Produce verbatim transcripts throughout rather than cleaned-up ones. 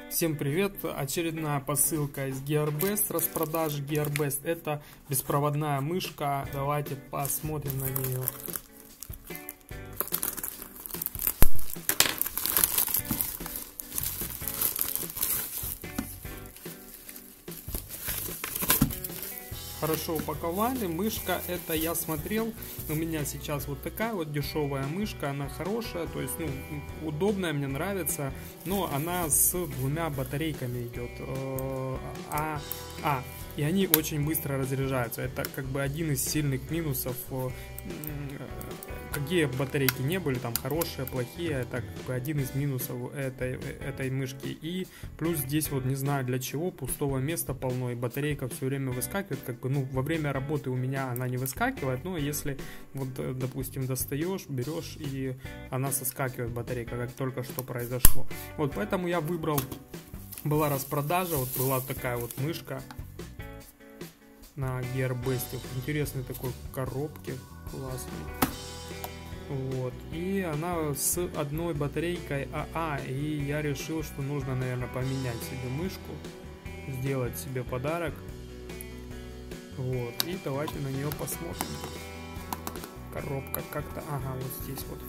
Всем привет! Очередная посылка из Gearbest, распродажи Gearbest. Это беспроводная мышка. Давайте посмотрим на нее. Хорошо упаковали. Мышка, это я смотрел, у меня сейчас вот такая вот дешевая мышка, она хорошая, то есть, ну, удобная, мне нравится, но она с двумя батарейками идет, а, а, и они очень быстро разряжаются. Это как бы один из сильных минусов. Какие батарейки не были, там хорошие, плохие, это как бы один из минусов этой, этой мышки. И плюс здесь вот не знаю для чего, пустого места полно, и батарейка все время выскакивает, как бы, ну, во время работы у меня она не выскакивает, но если вот, допустим, достаешь, берешь, и она соскакивает, батарейка, как только что произошло. Вот поэтому я выбрал, была распродажа, вот была такая вот мышка на Gearbest, в интересной такой коробке, классной. Вот, и она с одной батарейкой АА, и я решил, что нужно, наверное, поменять себе мышку, сделать себе подарок. Вот, и давайте на нее посмотрим. Коробка как-то, ага, вот здесь вот.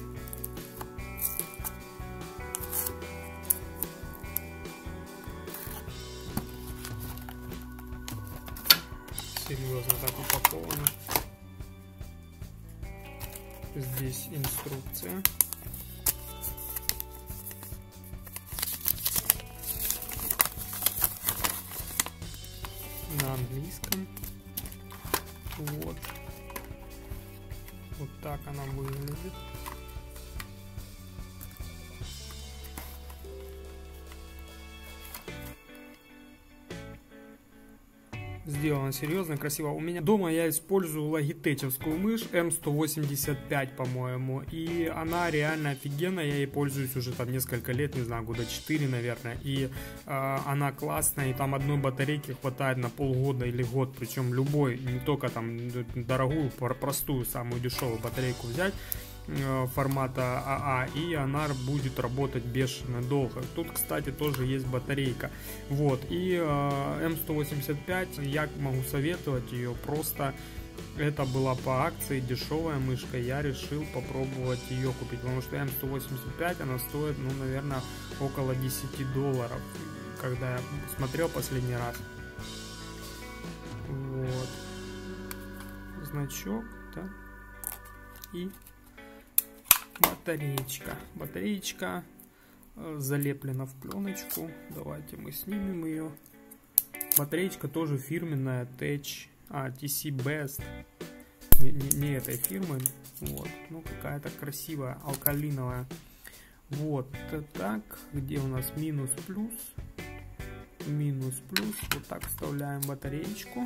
Серьезно так упаковано. Здесь инструкция. На английском. Вот. Вот так она выглядит. Сделано серьезно, красиво. У меня дома я использую логитечевскую мышь эм сто восемьдесят пять, по-моему, и она реально офигенная. Я ей пользуюсь уже там несколько лет, не знаю, года четыре, наверное, и э, она классная, и там одной батарейки хватает на полгода или год, причем любой, не только там дорогую, простую, самую дешевую батарейку взять формата АА, и она будет работать бешено долго. Тут, кстати, тоже есть батарейка. Вот, и э, эм сто восемьдесят пять, я могу советовать ее, просто это была по акции дешевая мышка, я решил попробовать ее купить, потому что эм сто восемьдесят пять, она стоит, ну, наверное, около десяти долларов, когда я смотрел последний раз. Вот, значок, да, и батареечка. Батареечка э, залеплена в пленочку. Давайте мы снимем ее. Батареечка тоже фирменная, Tech, а, ти си Best. Не, не, не этой фирмы. Вот. Ну, какая-то красивая, алкалиновая. Вот. Так, где у нас минус, плюс? Минус, плюс. Вот так вставляем батареечку.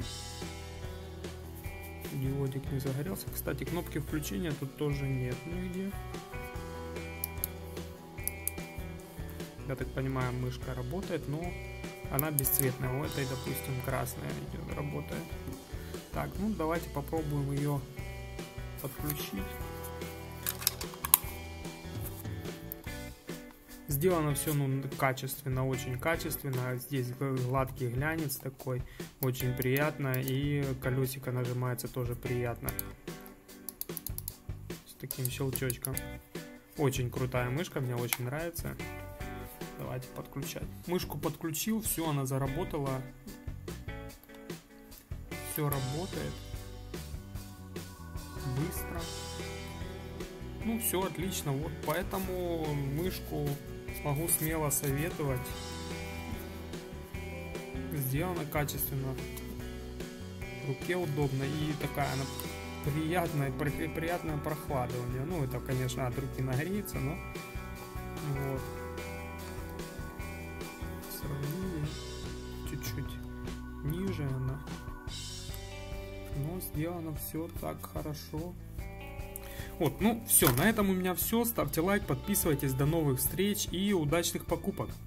Диодик не загорелся. Кстати, кнопки включения тут тоже нет нигде. Я так понимаю, мышка работает, но она бесцветная. У этой, допустим, красная идет, работает. Так, ну давайте попробуем ее подключить. Сделано все, ну, качественно, очень качественно. Здесь гладкий глянец такой, очень приятно. И колесико нажимается тоже приятно. С таким щелчочком. Очень крутая мышка, мне очень нравится. Давайте подключать. Мышку подключил, все, она заработала. Все работает. Быстро. Ну, все отлично. Вот поэтому мышку могу смело советовать. Сделано качественно, в руке удобно, и такая она приятная, при, приятная прохлада у нее. Ну, это, конечно, от руки нагреется, но вот. Сравнили, чуть-чуть ниже она, но сделано все так хорошо. Вот, ну все, на этом у меня все. Ставьте лайк, подписывайтесь, до новых встреч и удачных покупок.